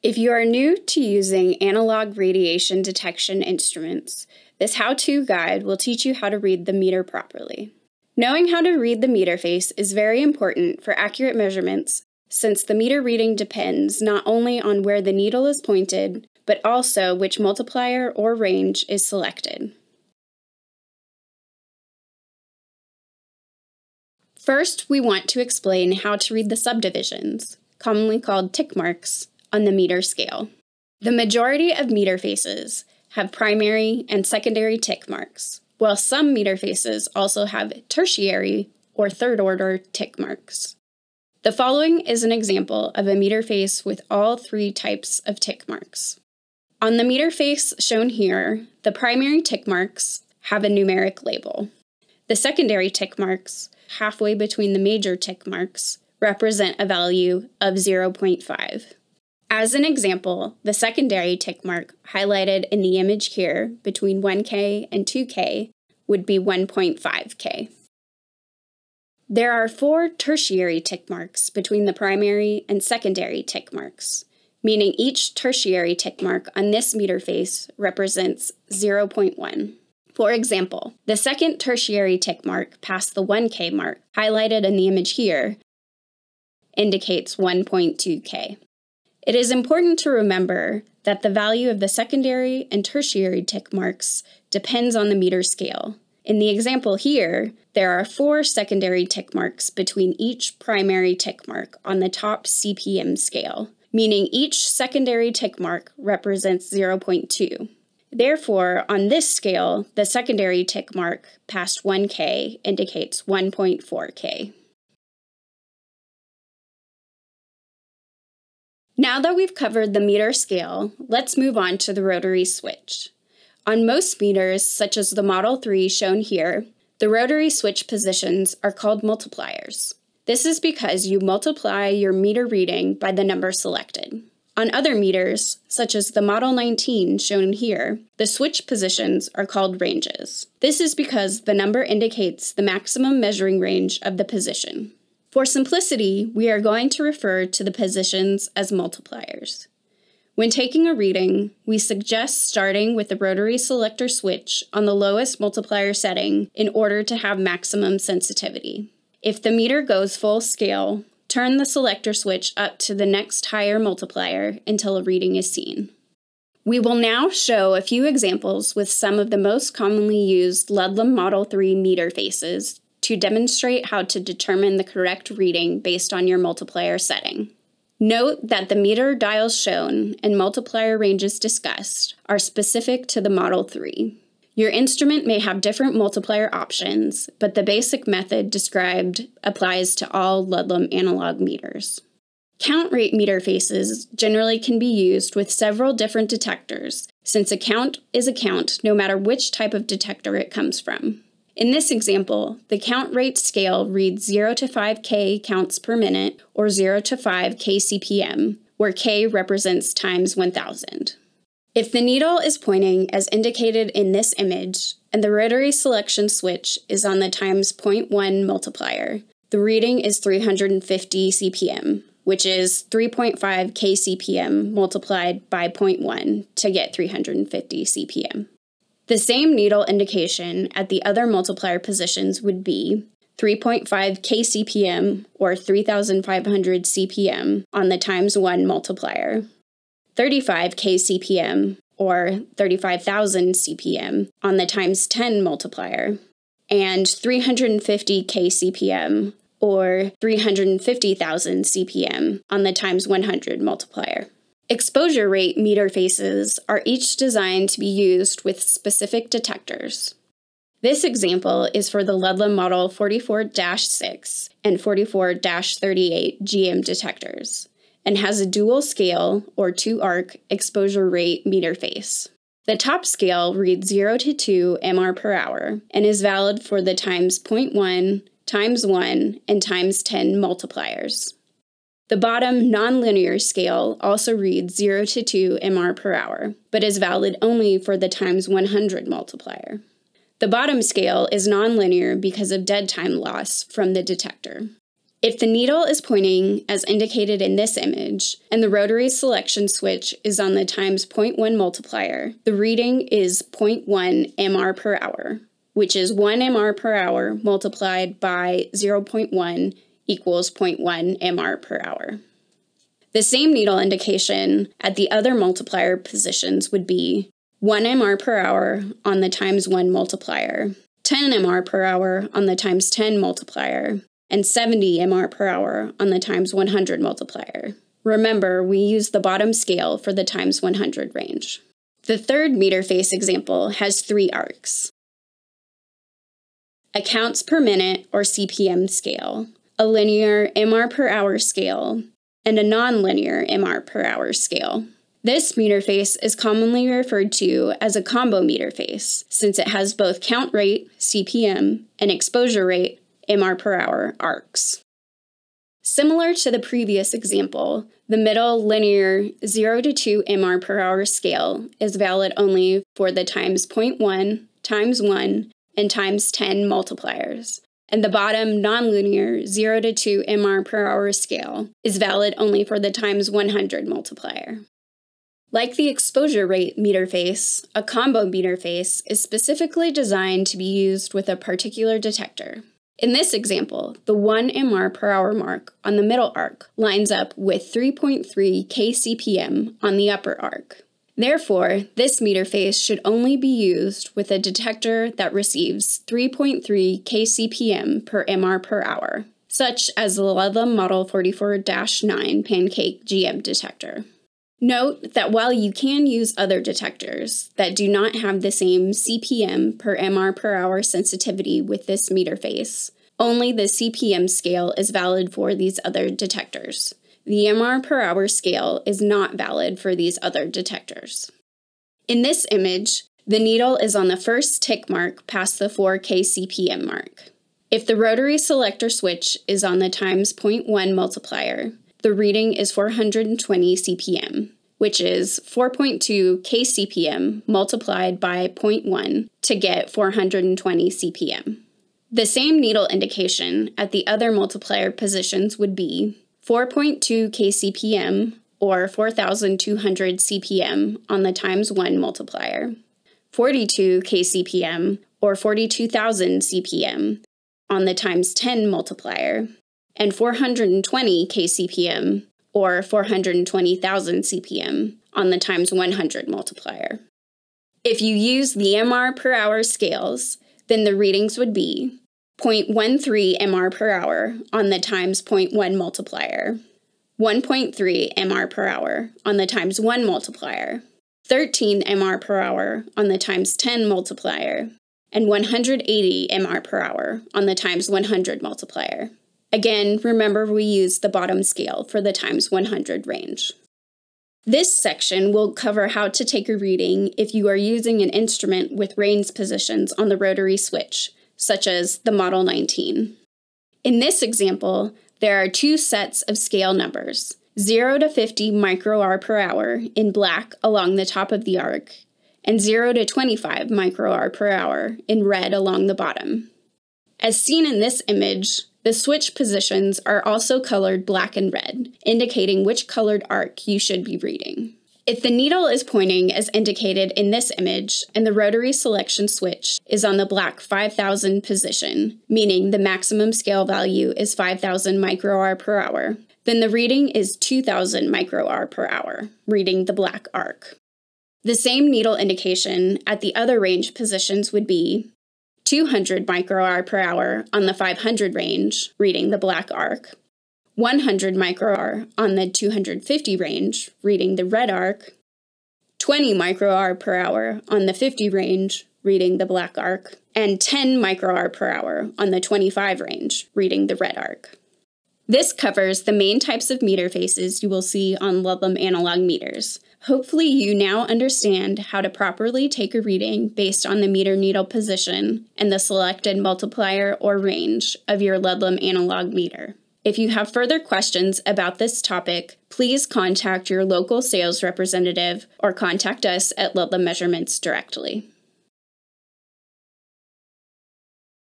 If you are new to using analog radiation detection instruments, this how-to guide will teach you how to read the meter properly. Knowing how to read the meter face is very important for accurate measurements, since the meter reading depends not only on where the needle is pointed, but also which multiplier or range is selected. First, we want to explain how to read the subdivisions, commonly called tick marks, on the meter scale. The majority of meter faces have primary and secondary tick marks, while some meter faces also have tertiary or third-order tick marks. The following is an example of a meter face with all three types of tick marks. On the meter face shown here, the primary tick marks have a numeric label. The secondary tick marks, halfway between the major tick marks, represent a value of 0.5. As an example, the secondary tick mark highlighted in the image here between 1K and 2K would be 1.5K. There are 4 tertiary tick marks between the primary and secondary tick marks, meaning each tertiary tick mark on this meter face represents 0.1. For example, the second tertiary tick mark past the 1K mark, highlighted in the image here, indicates 1.2K. It is important to remember that the value of the secondary and tertiary tick marks depends on the meter scale. In the example here, there are 4 secondary tick marks between each primary tick mark on the top CPM scale, meaning each secondary tick mark represents 0.2. Therefore, on this scale, the secondary tick mark past 1K indicates 1.4K. Now that we've covered the meter scale, let's move on to the rotary switch. On most meters, such as the Model 3 shown here, the rotary switch positions are called multipliers. This is because you multiply your meter reading by the number selected. On other meters, such as the Model 19 shown here, the switch positions are called ranges. This is because the number indicates the maximum measuring range of the position. For simplicity, we are going to refer to the positions as multipliers. When taking a reading, we suggest starting with the rotary selector switch on the lowest multiplier setting in order to have maximum sensitivity. If the meter goes full scale, turn the selector switch up to the next higher multiplier until a reading is seen. We will now show a few examples with some of the most commonly used Ludlum Model 3 meter faces to demonstrate how to determine the correct reading based on your multiplier setting. Note that the meter dials shown and multiplier ranges discussed are specific to the Model 3. Your instrument may have different multiplier options, but the basic method described applies to all Ludlum analog meters. Count rate meter faces generally can be used with several different detectors, since a count is a count no matter which type of detector it comes from. In this example, the count rate scale reads 0 to 5K counts per minute, or 0 to 5 kcpm, where K represents times 1000. If the needle is pointing as indicated in this image, and the rotary selection switch is on the times 0.1 multiplier, the reading is 350 cpm, which is 3.5 kcpm multiplied by 0.1 to get 350 cpm. The same needle indication at the other multiplier positions would be 3.5 kcpm, or 3,500 cpm, on the times 1 multiplier, 35 kcpm, or 35,000 cpm, on the times 10 multiplier, and 350 kcpm, or 350,000 cpm, on the times 100 multiplier. Exposure rate meter faces are each designed to be used with specific detectors. This example is for the Ludlum Model 44-6 and 44-38 GM detectors, and has a dual scale, or 2-arc, exposure rate meter face. The top scale reads 0 to 2 mR per hour, and is valid for the times 0.1, times 1, and times 10 multipliers. The bottom nonlinear scale also reads 0 to 2 mR per hour, but is valid only for the times 100 multiplier. The bottom scale is nonlinear because of dead time loss from the detector. If the needle is pointing as indicated in this image, and the rotary selection switch is on the times 0.1 multiplier, the reading is 0.1 mR per hour, which is 1 mR per hour multiplied by 0.1 equals 0.1 mR per hour. The same needle indication at the other multiplier positions would be 1 mR per hour on the times 1 multiplier, 10 mR per hour on the times 10 multiplier, and 70 mR per hour on the times 100 multiplier. Remember, we use the bottom scale for the times 100 range. The third meter face example has 3 arcs: a counts per minute or CPM scale, a linear mR per hour scale, and a nonlinear mR per hour scale. This meter face is commonly referred to as a combo meter face, since it has both count rate, CPM, and exposure rate, mR per hour, arcs. Similar to the previous example, the middle linear 0 to 2 mR per hour scale is valid only for the times 0.1, times 1, and times 10 multipliers, and the bottom nonlinear 0 to 2 mR per hour scale is valid only for the times 100 multiplier. Like the exposure rate meter face, a combo meter face is specifically designed to be used with a particular detector. In this example, the 1 mR per hour mark on the middle arc lines up with 3.3 kCPM on the upper arc. Therefore, this meter face should only be used with a detector that receives 3.3 kCPM per mR per hour, such as the Ludlum Model 44-9 pancake GM detector. Note that while you can use other detectors that do not have the same CPM per mR per hour sensitivity with this meter face, only the CPM scale is valid for these other detectors. The mR per hour scale is not valid for these other detectors. In this image, the needle is on the first tick mark past the 4 kCPM mark. If the rotary selector switch is on the times 0.1 multiplier, the reading is 420 CPM, which is 4.2 kCPM multiplied by 0.1 to get 420 CPM. The same needle indication at the other multiplier positions would be 4.2 kCPM or 4,200 CPM on the times 1 multiplier, 42 kCPM or 42,000 CPM on the times 10 multiplier, and 420 kCPM, or 420,000 CPM, on the times 100 multiplier. If you use the mR per hour scales, then the readings would be 0.13 mR per hour on the times 0.1 multiplier, 1.3 mR per hour on the times 1 multiplier, 13 mR per hour on the times 10 multiplier, and 180 mR per hour on the times 100 multiplier. Again, remember we use the bottom scale for the times 100 range. This section will cover how to take a reading if you are using an instrument with range positions on the rotary switch, such as the Model 19. In this example, there are 2 sets of scale numbers, 0 to 50 micro-R per hour in black along the top of the arc, and 0 to 25 micro-R per hour in red along the bottom. As seen in this image, the switch positions are also colored black and red, indicating which colored arc you should be reading. If the needle is pointing as indicated in this image and the rotary selection switch is on the black 5,000 position, meaning the maximum scale value is 5,000 micro-R per hour, then the reading is 2,000 micro-R per hour, reading the black arc. The same needle indication at the other range positions would be 200 micro-R per hour on the 500 range, reading the black arc, 100 micro-R on the 250 range, reading the red arc, 20 micro-R per hour on the 50 range, reading the black arc, and 10 micro-R per hour on the 25 range, reading the red arc. This covers the main types of meter faces you will see on Ludlum analog meters. Hopefully you now understand how to properly take a reading based on the meter needle position and the selected multiplier or range of your Ludlum analog meter. If you have further questions about this topic, please contact your local sales representative or contact us at Ludlum Measurements directly.